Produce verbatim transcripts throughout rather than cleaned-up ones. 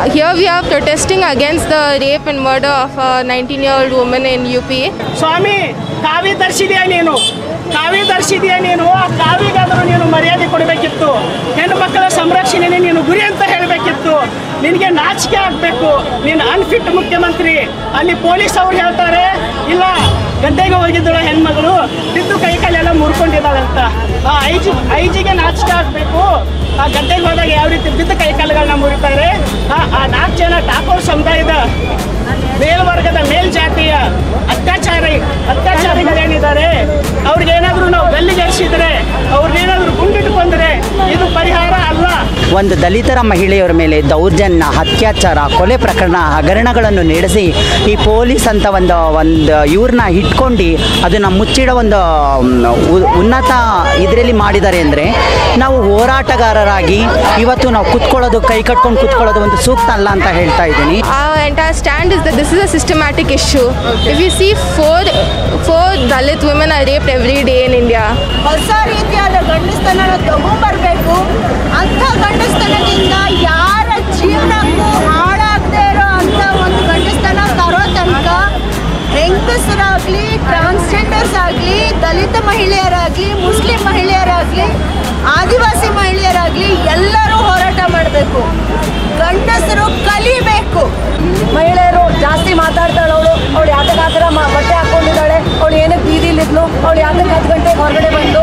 Here we are protesting against the rape and murder of a nineteen-year-old woman in U P. ಸ್ವಾಮಿ ಕಾವಿ ಧರಿಸಿದೆಯಾ ನೀನು ಕಾವಿ ಧರಿಸಿದೆಯಾ ನೀನು ಆ ಕಾವಿಗಾದರೂ ನೀನು ಮರ್ಯಾದೆ ಕೊಡಬೇಕಿತ್ತು. ಹೆಣ್ಣು ಮಕ್ಕಳ ಸಂರಕ್ಷಣೆನೇ ನೀನು ಗುರಿ ಅಂತ ಹೇಳಬೇಕಿತ್ತು. ನಿನಗೆ ನಾಚಿಕೆ ಆಗಬೇಕು. ನೀನು ಅನ್ಫಿಟ್ ಮುಖ್ಯಮಂತ್ರಿ. ಅಲ್ಲಿ ಪೊಲೀಸ್ ಅವ್ರು ಹೇಳ್ತಾರೆ ಇಲ್ಲ ಗದ್ದೆಗೆ ಹೋಗಿದ್ದಳು ಹೆಣ್ಮಗಳು ಬಿದ್ದು ಕೈ ಕಾಲೆಲ್ಲ ಮುರ್ಕೊಂಡಿದ್ದಾಳೆ ಅಂತ. ಆ ಐ ಜಿ ಐ ಜಿಗೆ ನಾಚಿಕೆ ಆಗಬೇಕು. ಆ ಗದ್ದೆಗೆ ಹೋದಾಗ ಯಾವ ರೀತಿ ಬಿದ್ದು ಕೈ ಕಾಲುಗಳನ್ನ ಮುರಿತಾರೆ. ಆ ನಾಲ್ಕು ಜನ ಠಾಕೂರ್ ಸಮುದಾಯದ ಮೇಲ್ವರ್ಗದ ಮೇಲ್ಜಾತಿಯ ಅತ್ಯಾಚಾರಿ ಅತ್ಯಾಚಾರಿಗಳೇನಿದ್ದಾರೆ ಅವ್ರಿಗೇನಾದರೂ ನಾವು ಗಲ್ಲಿಗೇರಿಸಿದ್ರೆ ಅವ್ರನ್ನೇನಾದರೂ ಗುಂಡಿಟ್ಕೊಂಡ್ರೆ ಇದು ಪರಿಹಾರ ಅಲ್ಲ. ಒಂದು ದಲಿತರ ಮಹಿಳೆಯರ ಮೇಲೆ ದೌರ್ಜನ್ಯ, ಅತ್ಯಾಚಾರ, ಕೊಲೆ ಪ್ರಕರಣ, ಹಗರಣಗಳನ್ನು ನಡೆಸಿ ಈ ಪೊಲೀಸ್ ಅಂತ ಒಂದು ಒಂದು ಇವ್ರನ್ನ ಇಟ್ಕೊಂಡು ಅದನ್ನು ಮುಚ್ಚಿಡೋ ಒಂದು ಉನ್ನತ ಇದರಲ್ಲಿ ಮಾಡಿದ್ದಾರೆ ಅಂದರೆ ನಾವು ಹೋರಾಟಗಾರರಾಗಿ ಇವತ್ತು ನಾವು ಕುತ್ಕೊಳ್ಳೋದು ಕೈ ಕಟ್ಕೊಂಡು ಕುತ್ಕೊಳ್ಳೋದು ಒಂದು ಸೂಕ್ತ ಅಲ್ಲ ಅಂತ ಹೇಳ್ತಾ ಇದ್ದೀನಿ. Our entire stand is that this is a systematic issue. Okay. If you see four four Dalit women are raped every day in India. ಹೊಸ ರೀತಿಯಾದ ಗಂಡಸ್ತನ ತಗೊಂಡ್ಬರ್ಬೇಕು. ಅಂಥ ಗಂಡಸ್ತನದಿಂದ ಯಾರ ಜೀವನಕ್ಕೂ ಹಾಳಾಗದೇ ಇರೋ ಅಂಥ ಒಂದು ಗಂಡಸ್ತನ ತರೋ ತನಕ ಹೆಂಗಸರಾಗಲಿ, ಟ್ರಾನ್ಸ್ಜೆಂಡರ್ಸ್ ಆಗಲಿ, ದಲಿತ ಮಹಿಳೆಯರಾಗಲಿ, ಮುಸ್ಲಿಂ ಮಹಿಳೆಯರಾಗಲಿ, ಆದಿವಾಸಿ ಮಹಿಳೆಯರಾಗಲಿ ಎಲ್ಲರೂ ಹೋರಾಟ ಮಾಡಬೇಕು. ಗಂಡಸರು ಕಲಿಬೇಕು. ಮಹಿಳೆಯರು ಜಾಸ್ತಿ ಮಾತಾಡ್ತಾಳೆ. ಅವಳು ಅವಳು ಯಾತಕ್ಕೆ ಆ ಥರ ಬಟ್ಟೆ ಹಾಕ್ಕೊಂಡಿದ್ದಾಳೆ, ಅವಳು ಏನಕ್ಕೆ ಬೀದಿಲಿದ್ಲು, ಅವಳು ಯಾತಕ್ಕೆ ಹತ್ತು ಗಂಟೆಗೆ ಹೊರಗಡೆ ಬಂದು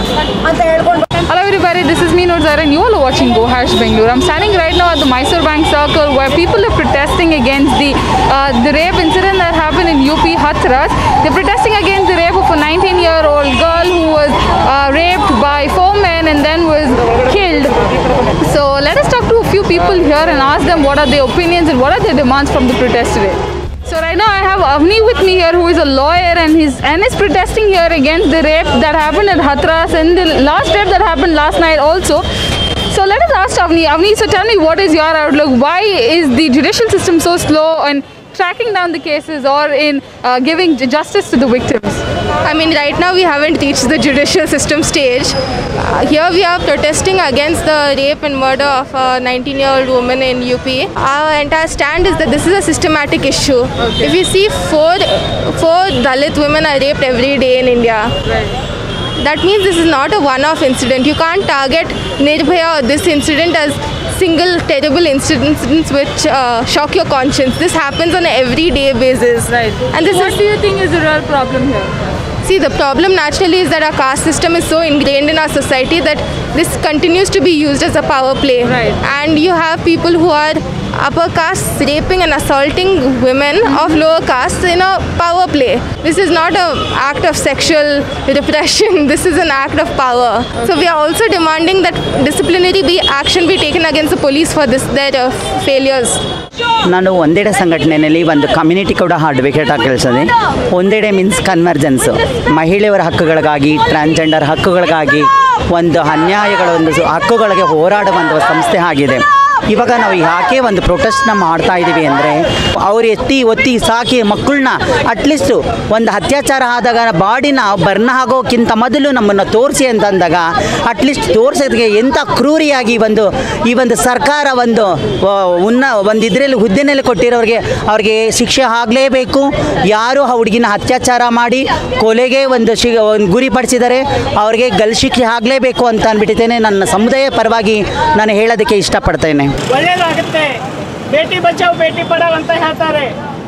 ಅಂತ ಹೇಳ್ಕೊಂಡು. Hello everybody, this is me Noor Zaira and you all are watching Go Hash Bengaluru. I'm standing right now at the Mysore Bank Circle where people are protesting against the uh, the rape incident that happened in U P Hathras. They're protesting against the rape of a nineteen-year-old girl who was uh, raped by four men and then was killed. So let us talk to a few people here and ask them what are their opinions and what are their demands from the protest today. So right now I have Avni with me here, who is a lawyer and he's and is protesting here against the rape that happened at Hathras and the last rape that happened last night also. So let us ask Avni. Avni, so tell me, what is your outlook? Why is the judicial system so slow in tracking down the cases or in uh, giving justice to the victims? I mean, right now we haven't reached the judicial system stage. Uh, here we are protesting against the rape and murder of a nineteen-year-old woman in U P. Our entire stand is that this is a systematic issue. Okay. If you see four four Dalit women are raped every day in India. Right. That means this is not a one-off incident. You can't target Nirbhaya or this incident as single terrible incidents which uh, shock your conscience. This happens on an everyday basis. Right. And this what is, do you think is the real problem here? See, the problem naturally is that our caste system is so ingrained in our society that this continues to be used as a power play. Right. And you have people who are upper caste raping and assaulting women mm-hmm. of lower castes in a power play. This is not an act of sexual repression. This is an act of power. Okay. So we are also demanding that disciplinary be action be taken against the police for this their uh, failures. ನಾನು ಒಂದೆಡೆ ಸಂಘಟನೆಯಲ್ಲಿ ಒಂದು community ಕೂಡ advocate ಆಗಿ ಕೆಲಸದೆ. ಒಂದೆಡೆ means ಕನ್ವರ್ಜೆನ್ಸು, ಮಹಿಳೆಯರ ಹಕ್ಕುಗಳಿಗಾಗಿ, transgender ಹಕ್ಕುಗಳಿಗಾಗಿ, ಒಂದು ಅನ್ಯಾಯಗಳ ಒಂದು ಹಕ್ಕುಗಳಿಗೆ ಹೋರಾಡುವ ಒಂದು ಸಂಸ್ಥೆ ಆಗಿದೆ. ಇವಾಗ ನಾವು ಯಾಕೆ ಒಂದು ಪ್ರೊಟೆಸ್ಟ್ನ ಮಾಡ್ತಾ ಇದ್ದೀವಿ ಅಂದರೆ ಅವ್ರು ಎತ್ತಿ ಒತ್ತಿ ಸಾಕಿ ಮಕ್ಕಳನ್ನ ಅಟ್ಲೀಸ್ಟು ಒಂದು ಅತ್ಯಾಚಾರ ಆದಾಗ ಬಾಡಿನ ಬರ್ನ ಆಗೋಕ್ಕಿಂತ ಮೊದಲು ನಮ್ಮನ್ನು ತೋರಿಸಿ ಅಂತಂದಾಗ ಅಟ್ಲೀಸ್ಟ್ ತೋರಿಸೋದಕ್ಕೆ ಎಂಥ ಕ್ರೂರಿಯಾಗಿ ಒಂದು ಈ ಒಂದು ಸರ್ಕಾರ ಒಂದು ಉನ್ನ ಒಂದು ಇದರಲ್ಲಿ ಹುದ್ದೆನಲ್ಲಿ ಕೊಟ್ಟಿರೋರಿಗೆ ಅವ್ರಿಗೆ ಶಿಕ್ಷೆ ಆಗಲೇಬೇಕು. ಯಾರು ಆ ಹುಡುಗಿನ ಅತ್ಯಾಚಾರ ಮಾಡಿ ಕೊಲೆಗೆ ಒಂದು ಶಿ ಒಂದು ಗುರಿಪಡಿಸಿದರೆ ಅವ್ರಿಗೆ ಗಲ್ ಶಿಕ್ಷೆ ಆಗಲೇಬೇಕು ಅಂತ ಅಂದ್ಬಿಟ್ಟಿದ್ದೇನೆ. ನನ್ನ ಸಮುದಾಯ ಪರವಾಗಿ ನಾನು ಹೇಳೋದಕ್ಕೆ ಇಷ್ಟಪಡ್ತೇನೆ. ಒಳ್ಳೆಯದಾಗುತ್ತೆ. ಬೇಟಿ ಬಚಾವ್ ಬೇಟಿ ಪಡಾವ್ ಅಂತ ಹೇಳ್ತಾರೆ.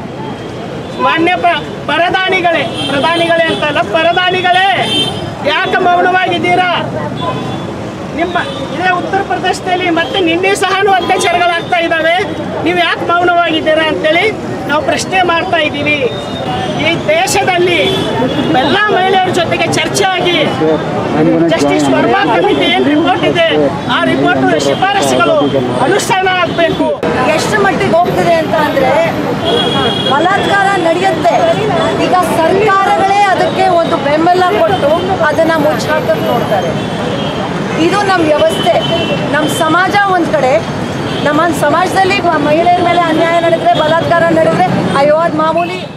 ಮಾನ್ಯ ಪರದಾನಿಗಳೇ, ಪ್ರಧಾನಿಗಳೇ ಅಂತಲ್ಲ, ಪರದಾನಿಗಳೇ ಯಾಕೆ ಮೌನವಾಗಿದ್ದೀರಾ? ನಿಮ್ಮ ಇದೇ ಉತ್ತರ ಪ್ರದೇಶದಲ್ಲಿ ಮತ್ತೆ ನಿನ್ನೆ ಸಹನೂ ಅತ್ಯಾಚಾರಗಳಾಗ್ತಾ ಇದ್ದಾವೆ. ನೀವು ಯಾಕೆ ಮೌನವಾಗಿದ್ದೀರಾ ಅಂತೇಳಿ ನಾವು ಪ್ರಶ್ನೆ ಮಾಡ್ತಾ ಇದ್ದೀವಿ. ಈ ದೇಶದಲ್ಲಿ ಎಲ್ಲ ಮಹಿಳೆಯರ ಜೊತೆಗೆ ಚರ್ಚೆ ಆಗಿ ಜಸ್ಟಿಸ್ ವರ್ಮಾ ಕಮಿಟಿ ಏನು ರಿಪೋರ್ಟ್ ಇದೆ ಆ ರಿಪೋರ್ಟ್ ಶಿಫಾರಸುಗಳು ಅನುಷ್ಠಾನ ಆಗಬೇಕು. ಎಷ್ಟು ಮಟ್ಟಿಗೆ ಹೋಗ್ತಿದೆ ಅಂತ ಅಂದರೆ ಬಲಾತ್ಕಾರ ನಡೆಯುತ್ತೆ. ಈಗ ಸರ್ಕಾರಗಳೇ ಅದಕ್ಕೆ ಒಂದು ಬೆಂಬಲ ಕೊಟ್ಟು ಅದನ್ನು ಮುಚ್ಚಾಕಕ್ಕೆ ನೋಡ್ತಾರೆ. ಇದು ನಮ್ಮ ವ್ಯವಸ್ಥೆ, ನಮ್ಮ ಸಮಾಜ. ಒಂದು ಕಡೆ ನಮ್ಮ ಸಮಾಜದಲ್ಲಿ ಮಹಿಳೆಯರ ಮೇಲೆ ಅನ್ಯಾಯ ನಡೆದರೆ, ಬಲಾತ್ಕಾರ ನಡೆದರೆ ಅಯ್ಯೋ ಅದು ಮಾಮೂಲಿ